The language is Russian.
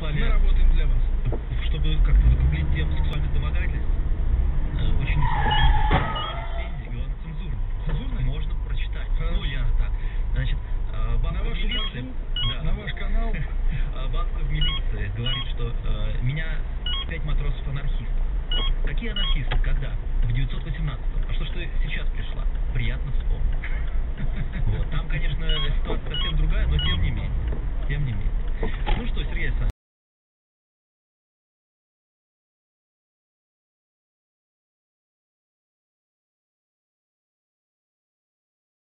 прислали... Мы работаем для вас. Чтобы как-то закруглить тему сексуальных домогательств. Очень рецензии, главное, цензурно. Цензурно? Можно прочитать. Хорошо. Ну, я так. Значит, бабка на в вашу милиции... базу, на ваш канал. Бабка в милиции говорит, что меня 5 матросов-анархистов. Какие анархисты? Когда? В 918-м. А что ж ты сейчас пришла? Приятно вспомнить. Вот. Там, конечно, ситуация совсем другая, но тем не менее. Тем не менее. Ну что, Сергей Александрович.